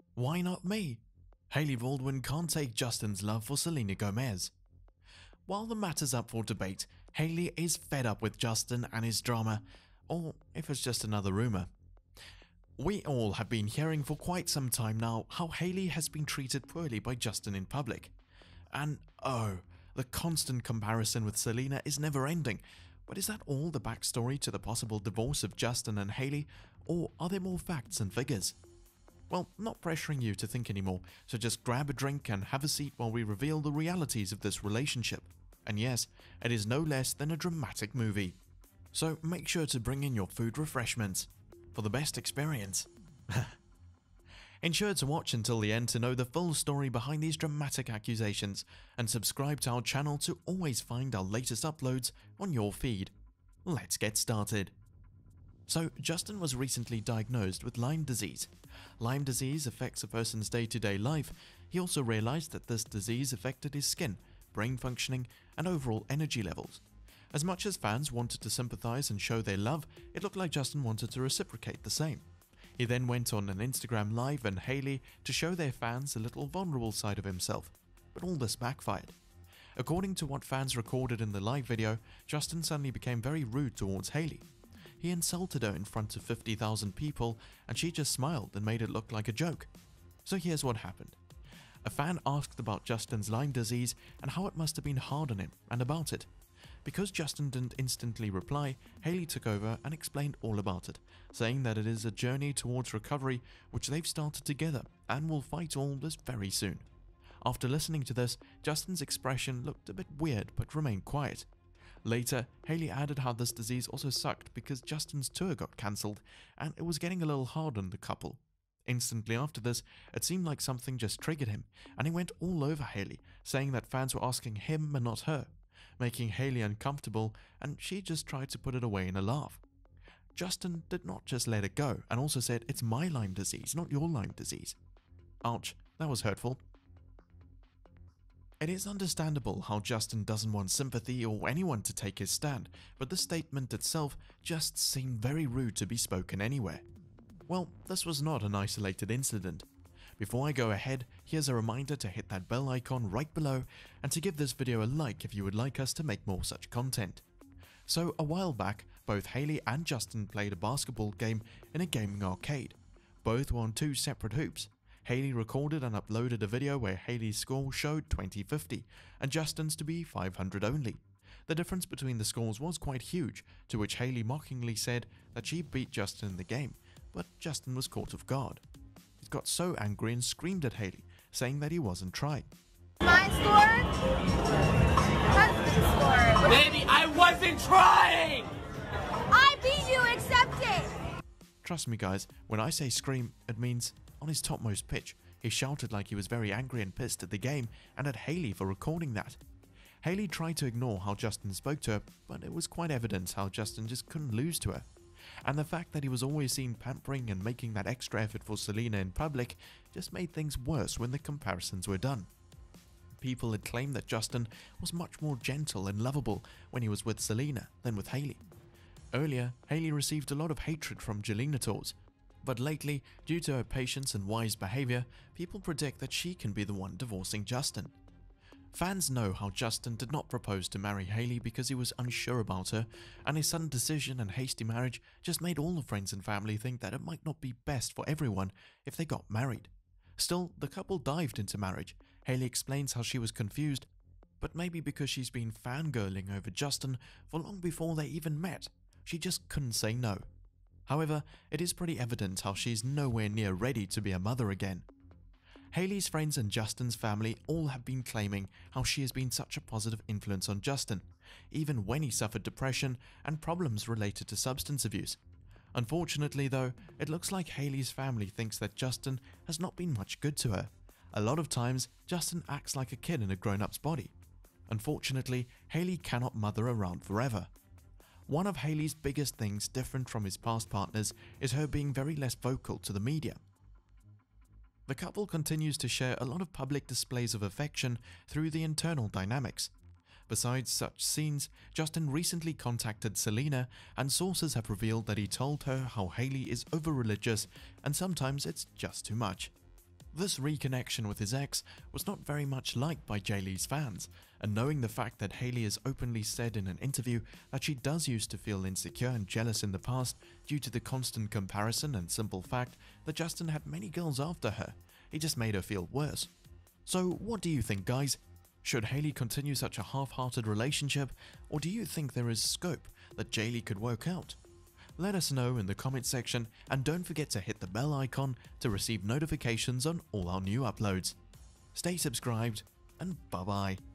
Why not me? Hailey Baldwin can't take Justin's love for Selena Gomez. While the matter's up for debate, Hailey is fed up with Justin and his drama, or if it's just another rumor. We all have been hearing for quite some time now how Hailey has been treated poorly by Justin in public. And oh, the constant comparison with Selena is never ending. But is that all the backstory to the possible divorce of Justin and Hailey, or are there more facts and figures? Well, not pressuring you to think anymore, so just grab a drink and have a seat while we reveal the realities of this relationship. And yes, it is no less than a dramatic movie. So make sure to bring in your food refreshments for the best experience. Ensure to watch until the end to know the full story behind these dramatic accusations, and subscribe to our channel to always find our latest uploads on your feed. Let's get started. So, Justin was recently diagnosed with Lyme disease. Lyme disease affects a person's day-to-day life. He also realized that this disease affected his skin, brain functioning, and overall energy levels. As much as fans wanted to sympathize and show their love, it looked like Justin wanted to reciprocate the same. He then went on an Instagram Live and Hailey to show their fans a little vulnerable side of himself, but all this backfired. According to what fans recorded in the live video, Justin suddenly became very rude towards Hailey. He insulted her in front of 50,000 people, and she just smiled and made it look like a joke. So here's what happened. A fan asked about Justin's Lyme disease and how it must have been hard on him and about it. Because Justin didn't instantly reply, Hailey took over and explained all about it, saying that it is a journey towards recovery which they've started together and will fight all this very soon. After listening to this, Justin's expression looked a bit weird but remained quiet. Later, Hailey added how this disease also sucked because Justin's tour got cancelled and it was getting a little hard on the couple. Instantly after this, it seemed like something just triggered him, and he went all over Hailey, saying that fans were asking him and not her, making Hailey uncomfortable, and she just tried to put it away in a laugh. Justin did not just let it go and also said, "It's my Lyme disease, not your Lyme disease." Ouch, that was hurtful. It is understandable how Justin doesn't want sympathy or anyone to take his stand, but the statement itself just seemed very rude to be spoken anywhere. Well, this was not an isolated incident. Before I go ahead, here's a reminder to hit that bell icon right below and to give this video a like if you would like us to make more such content. So a while back, both Hailey and Justin played a basketball game in a gaming arcade. Both were on two separate hoops. Hailey recorded and uploaded a video where Hailey's score showed 20-50 and Justin's to be 500 only. The difference between the scores was quite huge, to which Hailey mockingly said that she beat Justin in the game, but Justin was caught off guard. He got so angry and screamed at Hailey, saying that he wasn't trying. My score? Husband's score. Baby, I wasn't trying! I beat you, accept it! Trust me guys, when I say scream, it means on his topmost pitch. He shouted like he was very angry and pissed at the game and at Hailey for recording that. Hailey tried to ignore how Justin spoke to her, but it was quite evident how Justin just couldn't lose to her. And the fact that he was always seen pampering and making that extra effort for Selena in public just made things worse when the comparisons were done. People had claimed that Justin was much more gentle and lovable when he was with Selena than with Hailey. Earlier, Hailey received a lot of hatred from Jelena, but lately, due to her patience and wise behavior, people predict that she can be the one divorcing Justin. Fans know how Justin did not propose to marry Hailey because he was unsure about her, and his sudden decision and hasty marriage just made all the friends and family think that it might not be best for everyone if they got married. Still, the couple dived into marriage. Hailey explains how she was confused, but maybe because she's been fangirling over Justin for long before they even met, she just couldn't say no. However, it is pretty evident how she's nowhere near ready to be a mother again. Hailey's friends and Justin's family all have been claiming how she has been such a positive influence on Justin, even when he suffered depression and problems related to substance abuse. Unfortunately though, it looks like Hailey's family thinks that Justin has not been much good to her. A lot of times, Justin acts like a kid in a grown-up's body. Unfortunately, Hailey cannot mother around forever. One of Hailey's biggest things different from his past partners is her being very less vocal to the media. The couple continues to share a lot of public displays of affection through the internal dynamics. Besides such scenes, Justin recently contacted Selena, and sources have revealed that he told her how Hailey is over-religious and sometimes it's just too much. This reconnection with his ex was not very much liked by Jay Lee's fans, and knowing the fact that Hailey has openly said in an interview that she does used to feel insecure and jealous in the past due to the constant comparison and simple fact that Justin had many girls after her, it just made her feel worse. So what do you think, guys? Should Hailey continue such a half-hearted relationship, or do you think there is scope that Jay Lee could work out? Let us know in the comment section, and don't forget to hit the bell icon to receive notifications on all our new uploads. Stay subscribed, and bye bye.